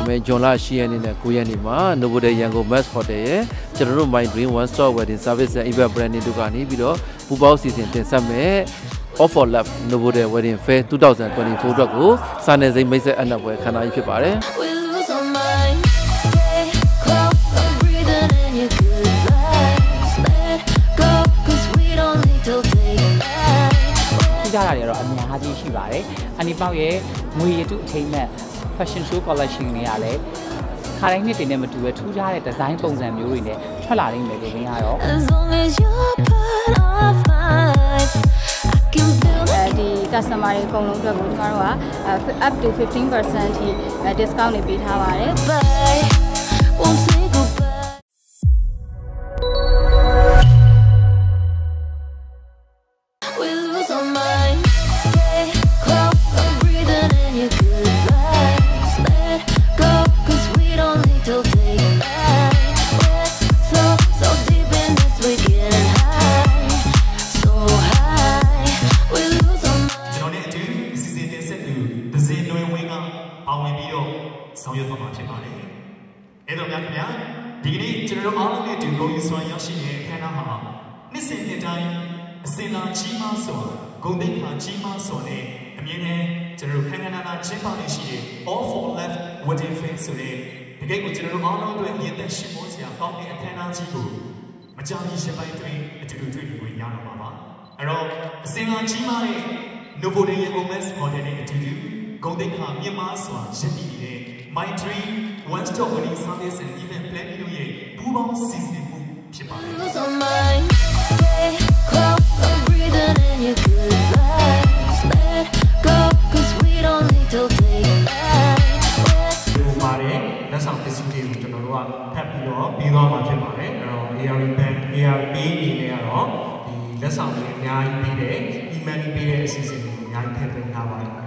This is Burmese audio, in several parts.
မယ်ဂျွန်လာရှိရနေတဲ့9ရက်နေ့မှာ Novotel ရန်ကုန် Mass Hotel ရဲ့ကျွန်တော်တို့ My Dream One Stop Wedding Service and Event Branding တို့ကနေပြီးတော့ပူပေါင်းစီစဉ်တင်ဆက်မယ် Off for Love Novotel Wedding Fair 2024 အတွက်ကိုစာနယ်ဇိမ်မိတ်ဆက်အနက်ပွဲခန်းနာကြီးဖြစ်ပါတယ်ကြတာတွေတော့အများကြီးရှိပါတယ်။အနီပေါက်ရဲ့ငွေရတုအထိမ်းမဲ့ fashion show collection တွေကလည်းခါတိုင်းနှစ်တွေနဲ့မတူဘဲထူးခြားတဲ့ design ပုံစံမျိုးတွေနဲ့ထွက်လာနိုင်မယ်လို့မြင်ရတော့ဒီ customer တွေအကုန်လုံးအတွက်ကိုကျွန်တော်တို့က up to 15% ထိ discount တွေပေးထားပါတယ်ဆောင်ရွက်သွားမှာဖြစ်ပါတယ်။အဲတော့များခင်ဗျာဒီကနေ့ကျွန်တော်တို့အားလုံးနဲ့အတူဂုဏ်ယူစွာရောက်ရှိနေတဲ့အခမ်းအနားမှာနှစ်စဉ်နှစ်တိုင်းအစင်လာကြီးမားစွာဂုဏ်သိက္ခာကြီးမားစွာနဲ့အမြဲတမ်းကျွန်တော်တို့ခမ်းနားနာကျင်းပနေရှိတဲ့ All for Love Wedding Fair ဆိုတဲ့တကယ်ကိုကျွန်တော်တို့အားလုံးအတွက်ရည်သက်ရှင်မောစရာကောင်းတဲ့အခမ်းအနားကြီးကိုမကြာမီရှင်းပိုင်းတွင်အတူတူတွေ့နေဝင်ရတော့မှာပါ။အဲတော့အစင်လာကြီးမားတဲ့ Novotel ရဲ့ Mass Hotel နဲ့အတူတူဂုဏ်သိက္ခာမြင့်မားစွာရည်တည်နေတဲ့My Dream One Stop Wedding Service and Event Planning တို့ရဲ့ပူးပေါင်းစီစဉ်မှုဖြစ်ပါတယ်။လက်ဆောင်ပစ္စည်းတွေကိုကျွန်တော်တို့ကဖတ်ပြီးတော့ပြီးသွားမှာဖြစ်ပါတယ်။အဲ့တော့ ARP Bank ARP အနေနဲ့ကတော့ဒီလက်ဆောင်တွေအများကြီးပေးတယ်။ email ပေးတဲ့အစီအစဉ်တွေအများကြီးထည့်သွင်းထားပါတယ်။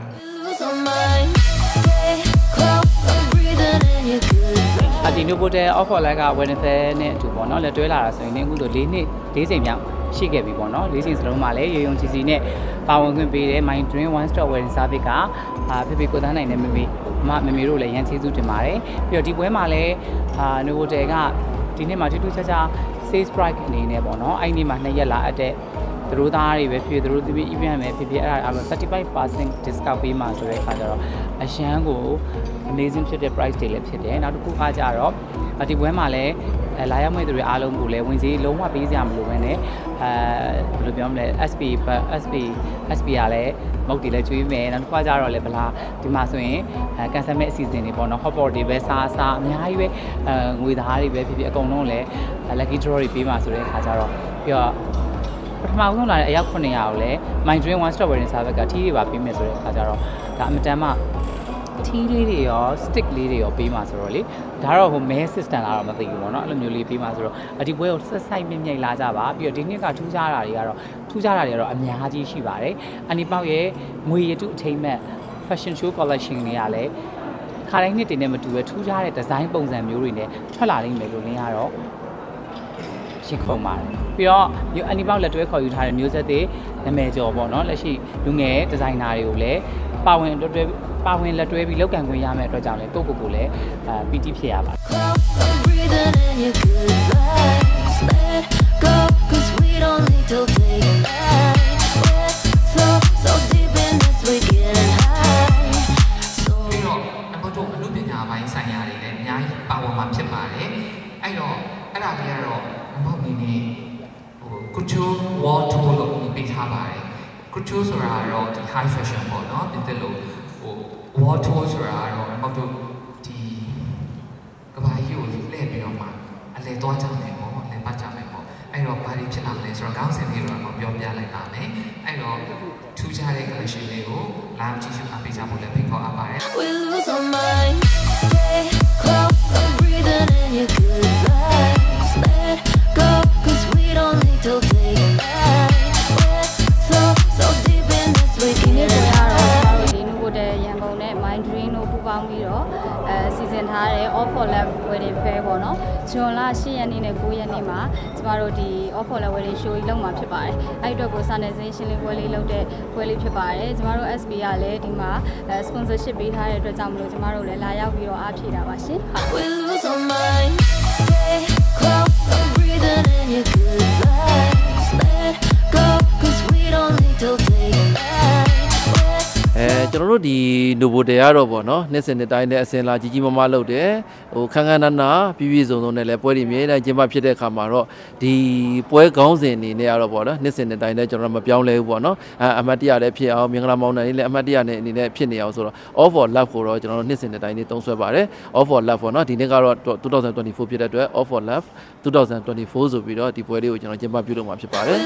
ဒီ Novotel Off for Love က Wedding Fair နဲ့အတူပေါ့နော်လက်တွဲလာတာဆိုရင်အခုဆို4နှစ်4ချိန်မြောက်ရှိခဲ့ပြီပေါ့နော်4ချိန်စလုံးမှာလည်းရေယုံကြည်စီနဲ့ပါဝင်ခွင့်ပေးတဲ့ My Dream One Stop Wedding Service ကဖေဖေကိုသားနိုင်တဲ့မေမေတို့လည်းရန်ကျေးဇူးတင်ပါတယ်ပြီးတော့ဒီပွဲမှာလည်းNovotel ကဒီနေ့မှာထူးထူးခြားခြား sales price အနေနဲ့ပေါ့နော်အဲ့ဒီနေ့မှာ2ရက်လာအပ်တဲ့သူတို့သားတွေပဲဖြစ်သူတို့သမီး event ပဲဖြစ်အဲ့ဒါအားလုံး 35% discount ပေးမှာဆိုတဲ့အခါကျတော့အရန်ကို amazing ဖြစ်တဲ့ price တွေလည်းဖြစ်တယ်နောက်တစ်ခုကကြတော့ဒီပွဲမှာလည်းလာရောက်မဲ့သူတွေအားလုံးကိုလည်းဝင်စည်းလုံးဝပေးစရာမလိုဘဲနဲ့ဘယ်လိုပြောမလဲ SP ကလည်းမုတ်တီလည်းကျွေးမယ်နောက်တစ်ခါကျတော့လည်းဗလားဒီမှာဆိုရင်ကန်ဆယ်မဲ့အစီအစဉ်တွေပေါ့နော် hot pot တွေပဲစားအများကြီးပဲငွေသားတွေပဲဖြစ်အကုန်လုံးလည်း lucky draw တွေပေးမှာဆိုတဲ့အခါကျတော့ပြီးတော့ပထမဆုံးလာတဲ့အယောက်900ကိုလည်း My Dream One Stop Wedding Service ကထီးတွေပါပေးမယ်ဆိုတဲ့အခါကျတော့ဒါအမတန်မှထီးလေးတွေရော stick လေးတွေရောပေးမှာဆိုတော့လေဒါတော့ဟိုမဲ system လာတော့မသိဘူးပေါ့နော်အဲ့လိုမျိုးလေးပေးမှာဆိုတော့ဒီပွဲကိုဆက်ဆိုင်မြင့်လာကြပါပြီးတော့ဒီနှစ်ကထူးခြားတာတွေကတော့အများကြီးရှိပါတယ်အနီပေါက်ရဲ့ငွေရတုအထိမ်းမဲ့ fashion show collection တွေကလည်းခါတိုင်းနှစ်တွေနဲ့မတူဘဲထူးခြားတဲ့ design ပုံစံမျိုးတွေနဲ့ထွက်လာနိုင်မယ်လို့မြင်ရတော့ရှင်းခုံပါတယ်ပြီးတော့အနီပေါက်လက်တွဲခေါ်ယူထားတဲ့မျိုးဆက်တွေနာမည်ကျော်ပေါ့နော်လက်ရှိလူငယ်ဒီဇိုင်နာတွေကိုလည်းပါဝင်လက်တွဲပြီးလောက်ကန်ခွင့်ရမယ့်အတွက်ကြောင့်လည်းကိုကိုလည်းပီတိဖြစ်ရပါတယ်Couture wall tour လို့ပေးထားပါတယ် Couture ဆိုတာကတော့ဒီ high fashion ပေါ့နော်ဒီလိုwall tour ဆိုတာကတော့အမောက်တို့ဒီကဘာကြီးကိုလှည့်ပြီးတော့မှအလဲသွားကြမယ်ပေါ့လဲပတ်ကြမယ်ပေါ့အဲ့တော့ဘာတွေဖြစ်လာလဲဆိုတော့ခေါင်းစဉ်လေးတော့ပြောပြလိုက်ပါမယ်အဲ့တော့ထူးခြားတဲ့ collection လေးကိုလာကြည့်ရှုအားပေးကြဖို့လည်းဖိတ်ခေါ်အပ်ပါတယ် My Dream တို့ပူပေါင်းပြီးတော့စီစဉ်ထားတဲ့ Off offer lab wedding fair ပေါ့နော်ဂျွန်လ10ရက်နေ့နဲ့9ရက်နေ့မှာကျမတို့ဒီ offer lab wedding show ကြီးလုပ်မှာဖြစ်ပါတယ်အဲ့အတွက်ကိုစာနယ်ဇင်းရှင်းလင်းပွဲလေးလုပ်တဲ့ပွဲလေးဖြစ်ပါတယ်ကျမတို့ SB ကလည်းဒီမှာ sponsorship ပေးထားတဲ့အတွက်ကြောင့်မလို့ကျမတို့လည်းလာရောက်ပြီးတော့အားဖြည့်တာပါရှင်ကျွန်တော်တို့ဒီ Novotel ကတော့ပေါ့နော်နှစ်စဉ်နှစ်တိုင်းနဲ့အစင်လာကြီးကြီးမားမားလုပ်တယ်ဟိုခန်းခန်းနာနာပြည့်ပြည့်စုံစုံနဲ့လည်းပွဲတွေမြဲတမ်းကျင်းပဖြစ်တဲ့အခါမှာတော့ဒီပွဲခေါင်းစဉ်အနေနဲ့ကတော့ပေါ့နော်နှစ်စဉ်နှစ်တိုင်းနဲ့ကျွန်တော်တို့မပြောင်းလဲဘူးပေါ့နော်အမတ်တရလည်းဖြစ်အောင်မင်္ဂလာမောင်နှံလေးလည်းအမတ်တရနဲ့အနေနဲ့ဖြစ်နေအောင်ဆိုတော့ All for Love ကိုတော့ကျွန်တော်တို့နှစ်စဉ်နှစ်တိုင်းနဲ့သုံးစွဲပါတယ် All for Love ပေါ့နော်ဒီနေ့ကတော့2024ဖြစ်တဲ့အတွက် All for Love 2024ဆိုပြီးတော့ဒီပွဲလေးကိုကျွန်တော်ကျင်းပပြုလုပ်မှာဖြစ်ပါတယ်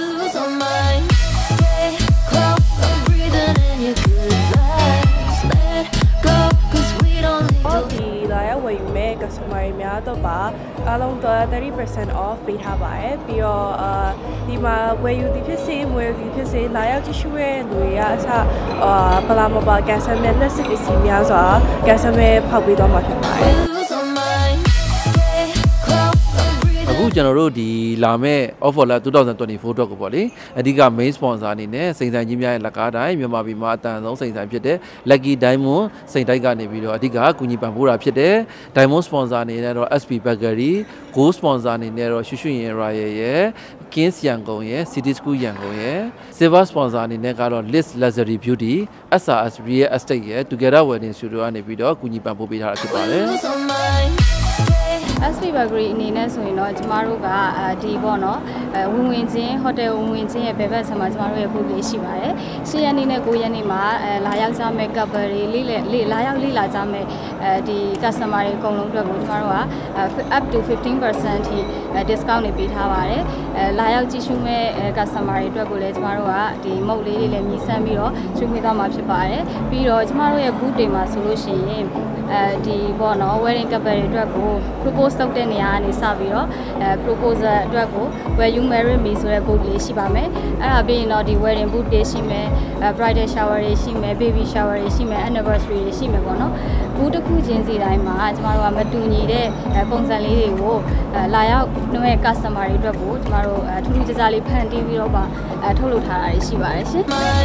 လာရောက်ဝယ်ယူမဲ့ customer တွေများတော့ပါအားလုံးတော့ 30% off ပေးထားပါတယ်ပြီးတော့ဒီမှာဝယ်ယူသည်ဖြစ်စေမဝယ်ယူသည်ဖြစ်စေလာရောက်ကြည့်ရှုတဲ့လူတွေကအစပလာမပါကန်ဆယ်မဲ့လက်စစ်ပစ္စည်းများစွာကန်ဆယ်မဲ့ဖောက်ပေးသွားမှာဖြစ်ပါတယ်အခုကျွန်တော်တို့ဒီလာမဲ့ offer lab 2024အတွက်ကိုပေါ့လေအဓိက main sponsor အနေနဲ့စိန်ဆိုင်ကြီးများရဲ့လက်ကားတိုင်းမြန်မာပြည်မှာအတန်ဆုံးစိန်ဆိုင်ဖြစ်တဲ့ Lucky Diamond စိန်တိုက်ကနေပြီးတော့အဓိကကူညီပံ့ပိုးတာဖြစ်တဲ့ Diamond sponsor အနေနဲ့တော့ SP Bakery Gold sponsor အနေနဲ့တော့ရွှေရွှေရင် Royal ရဲ့ Kings ရန်ကုန်ရဲ့ City School ရန်ကုန်ရဲ့ Silver sponsor အနေနဲ့ကတော့ Liz Luxury Beauty SRS Real Estate ရဲ့ Together Wedding Studio ကနေပြီးတော့ကူညီပံ့ပိုးပေးထားတာဖြစ်ပါတယ် SP Bakery အနေနဲ့ဆိုရင်တော့ကျမတို့ကဒီပေါ့နော်ဝင်ချင်းဟိုတယ်ဝင်ချင်းရဲ့ဘယ်ဘက်ဆံမှာကျမတို့ရဲ့ booth လေးရှိပါတယ်10ရက်နေ့နဲ့9ရက်နေ့မှာလာရောက်ကြမဲ့ couple တွေလာရောက်လေ့လာကြမဲ့ဒီ customer တွေအကုန်လုံးအတွက်ကိုကျမတို့က up to 15% ထိ discount တွေပေးထားပါတယ်လာရောက်ကြည့်ရှုမဲ့ customer တွေအတွက်ကိုလည်းကျမတို့ကဒီမုတ်လေးတွေလည်းမြည်ဆန်းပြီးတော့ချွေးခွေးသွားမှာဖြစ်ပါတယ်ပြီးတော့ကျမတို့ရဲ့ booth တွေမှာဆိုလို့ရှိရင်ဒီပေါ့နော် wedding couple တွေအတွက်ကို propose လုပ်တဲ့နေရာကနေစပြီးတော့proposal အတွက်ကို where you marry me ဆိုတဲ့ book လေးရှိပါမယ်အဲ့ဒါပြီးရင်တော့ဒီ wedding book တွေရှိမယ် bridal shower တွေရှိမယ် baby shower တွေရှိမယ် anniversary တွေရှိမယ်ပေါ့နော်ဘူးတစ်ခုချင်းစီတိုင်းမှာကျမတို့ကမတူညီတဲ့ပုံစံလေးတွေကိုလာရောက်တဲ့ customer တွေအတွက်ကိုကျမတို့ထူးထူးခြားခြားလေးဖန်တီးပြီးတော့ထုတ်လုပ်ထားတာတွေရှိပါတယ်ရှင်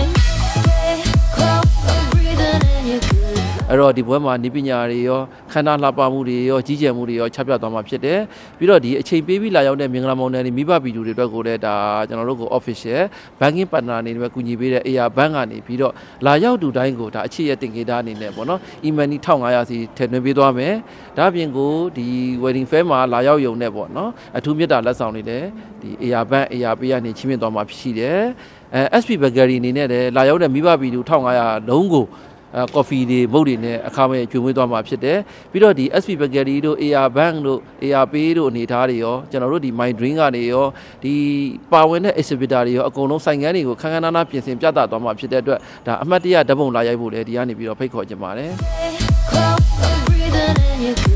အဲ့တော့ဒီပွဲမှာနိပညာတွေရောခန္ဓာလှပမှုတွေရောကြီးကျယ်မှုတွေရောချပြသွားမှာဖြစ်တယ်ပြီးတော့ဒီအချိန်ပေးပြီးလာရောက်တဲ့မင်္ဂလာမောင်နှံတွေမိဘဗီဒီယိုတွေအတွက်ကိုလည်းဒါကျွန်တော်တို့ကို official banking partner အနေနဲ့ကူညီပေးတဲ့ AR Bank ကနေပြီးတော့လာရောက်သူတိုင်းကိုဒါအခြေရတင်ကေတာအနေနဲ့ပေါ့နော် e-money 1500စီထည့်သွင်းပေးသွားမယ်ဒါအပြင်ကိုဒီ wedding fair မှာလာရောက်ယုံနဲ့ပေါ့နော်အထူးမြတ်တာလက်ဆောင်တွေလည်းဒီ AR Bank AR Pay ကနေချီးမြှင့်သွားမှာဖြစ်ရှိတယ်SP Bakery အနေနဲ့လည်းလာရောက်တဲ့မိဘဗီဒီယို1500လုံးကိုကော်ဖီတွေမုတ်တွေနဲ့အခမဲ့ကျွေးမွေးသွားမှာဖြစ်တယ်ပြီးတော့ဒီ SP Bakery တို့ AR Bank တို့ AR Pay တို့အနေထားတွေရောကျွန်တော်တို့ဒီ My Dream ကနေရောဒီပါဝင်တဲ့ exhibitor တွေရောအကုန်လုံးဆိုင်ငန်းတွေကိုခန်းခန်းနားနားပြင်ဆင်ပြသသွားမှာဖြစ်တဲ့အတွက်ဒါအမှတ်တရဓာတ်ပုံလာရိုက်ဖို့လည်းဒီကနေပြီးတော့ဖိတ်ခေါ်ချင်ပါတယ်